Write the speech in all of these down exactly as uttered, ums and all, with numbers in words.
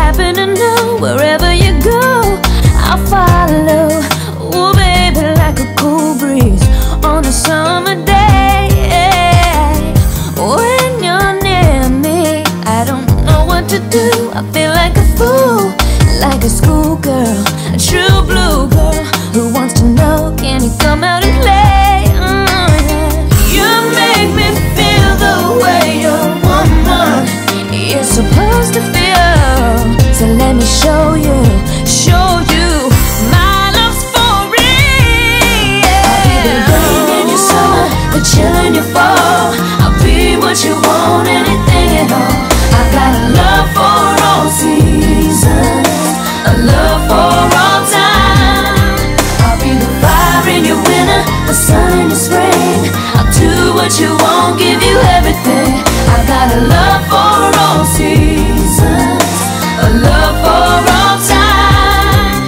happen to know wherever you go, I'll follow. Oh baby, like a cool breeze on a summer day. When you're near me, I don't know what to do. I feel like a fool, like a schoolgirl, a true blue girl who wants to know, can you come out and play? Mm, yeah. You make me feel the way a woman is supposed to feel. So let me show you, show you my love's for real. I'll be the rain in your summer, the chill in your fall. I'll be what you want, anything at all. I got a love for all seasons, a love for all time. I'll be the fire in your winter, the sun in your spring. I'll do what you want, give you everything. I got a love for all seasons, a love for all time.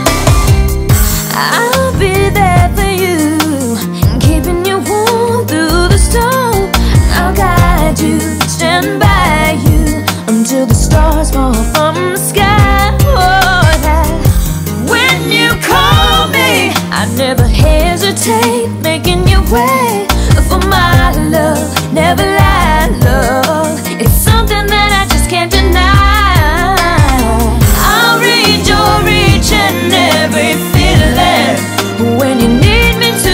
I'll be there for you, keeping you warm through the storm. I'll guide you, stand by you until the stars fall from the sky. Oh, yeah. When you call me, I never hesitate, making you wait for my love. Never lie, love. It's something that I just can't deny. I'll read your each and every feeling when you need me to.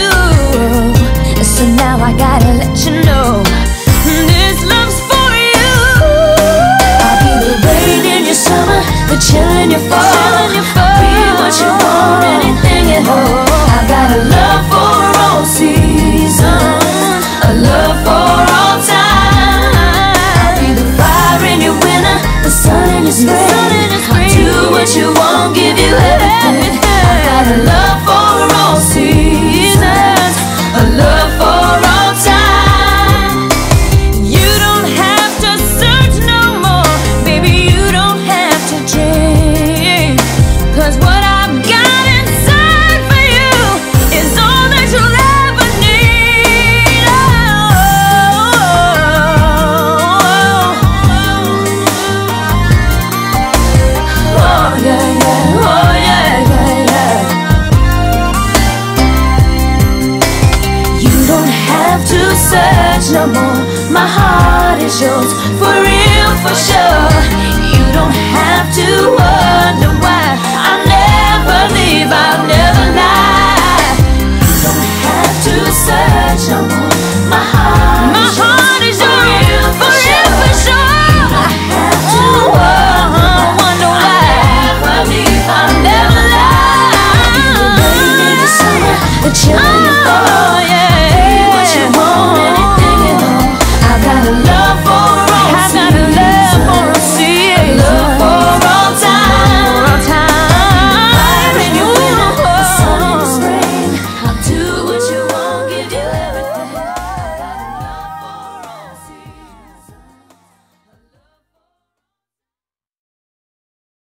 So now I gotta let you know, this love's for you. I'll be the rain in your summer, the chill in your fall. I'll be what you want, anything at all. I got a love for all seasons, a love for all time. I'll be the fire in your winter, the sun in your spring. I'll do what you want, give you everything. I got a love for all seasons, a love for all time. You don't have to search no more, baby, you don't have to change. Cause what I've got inside for you is all that you'll ever need. Oh, oh yeah, yeah, oh yeah, yeah, yeah. You don't have to search no more, my heart is yours